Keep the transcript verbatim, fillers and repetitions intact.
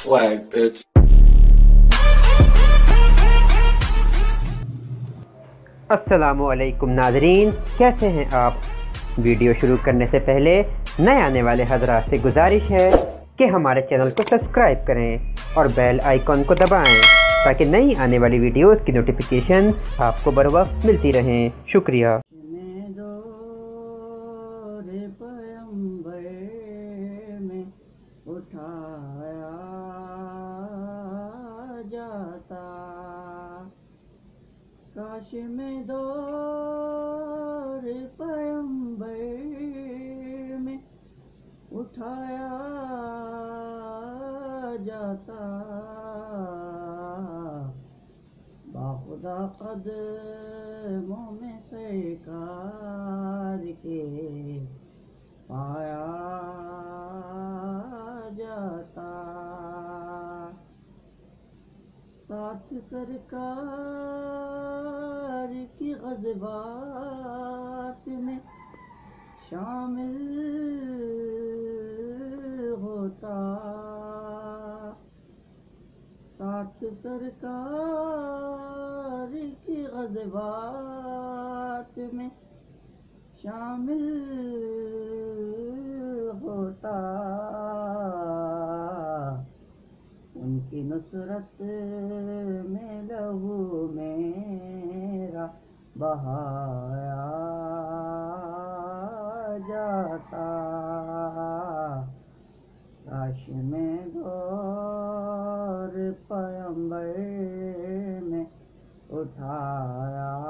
swag, bitch. अस्सलामुअलैकुम नाज़रीन, कैसे हैं आप। वीडियो शुरू करने से पहले नए आने वाले हज़रात से गुजारिश है कि हमारे चैनल को सब्सक्राइब करें और बेल आइकॉन को दबाएं ताकि नई आने वाली वीडियोस की नोटिफिकेशन आपको बर वक्त मिलती रहें। शुक्रिया। उठाया जाता काश में दौर पैगंबर में उठाया जाता बाखुदा कदमों में सरकार के पाया जाता साथ सरकार की ग़ज़वात में शामिल होता साथ सरकार की ग़ज़वात में शामिल होता उनकी नुसरत में लहू मेरा बहाया जाता काश में दौर पैगंबर में उठाया